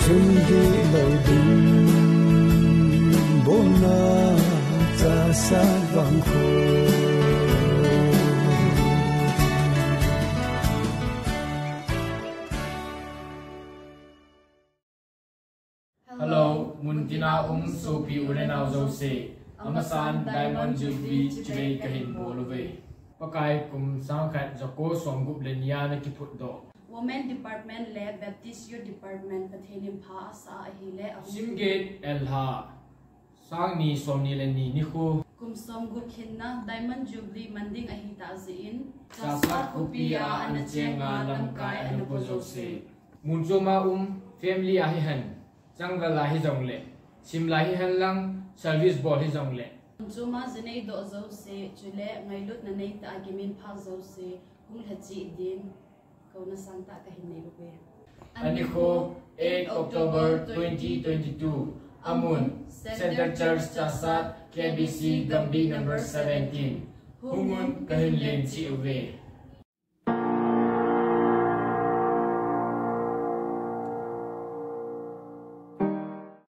Sunghi lâu đình bốn na Chassad vang khô. Hello, Muntina Sopi Urenau Jose, Amasan Daimond Jubilee Chile Kahin Bolove. Pakai kum sangkat Joko Songup Lenya na kiput do. Women Department Le Baptist Youth Department Pathenim Pa Sa Ahile Simgate Elha Sangni Somni Leni Niku Kum Somgup Hinna Daimond Jubilee Manding Ahita Zin Chassad Kupia Anachenga Lamkai Anupojose Munjoma Family Ahihan Janggal Lahi Jongle Simlahi Hanlang Service Board Jongle Munjoma Zinei Do Jose Chule Mailut Naneta Agimin Pa Jose Hul Haji Din Aniko 8 October 2022 Amun Center Church Chassad KBC Gambi number 17 Humun Kahinlin Chiuwe